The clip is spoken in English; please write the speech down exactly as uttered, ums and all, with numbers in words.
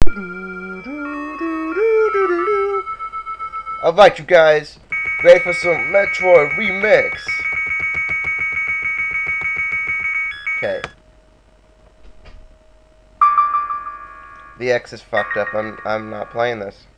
Alright, you guys, ready for some Metroid Remix? Okay. The X is fucked up. I'm I'm not playing this.